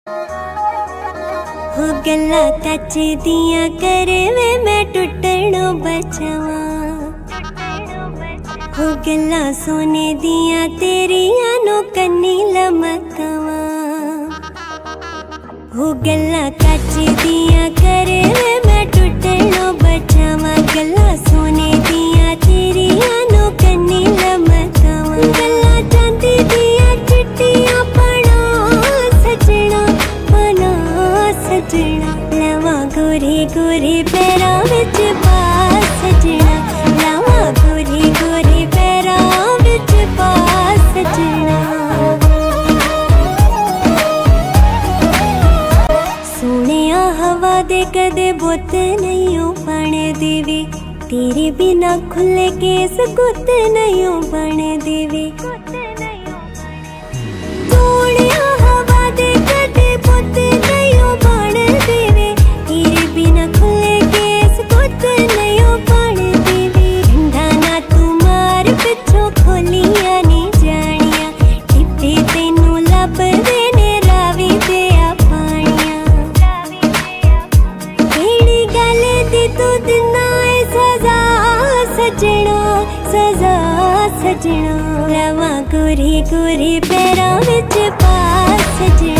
हो गल्ला कच दियां करे वे मैं टुटणों बचावा। हो गल्ला सोने दियां तेरियां नो कन्नी लमकावा। हो गल्ला कच दियां करे वे मैं टुटणों बचावा। गल्ला सोने दियां तेरियां नो कन्नी लमकावा। गल्ला चांदी दियां चिट्टियां पना सजना पना सजना। लवा गोरे गोरे पैरां विच पा सजना। लवा गोरे गोरे पैरां विच पा सजना। सोनिया हवा दे कदे बुत नहीं बन देवे। तेरे बिना खुले केस गुत नहीं बन देवे। सोनिया हवा दे कदे बुत नहीं बन देवे। तेरे बिना खुले केस गुत नहीं बन देवे। ठंडा ना तू मार पिछों खोलियां नी जानियां। टिप्पे तेनू लभदे ने रावी ते पानियां। केड़ी गल दी तू दिना ए सजा सजना सजा सजना। लवा गोरे गोरे पैरां विच पा सजना।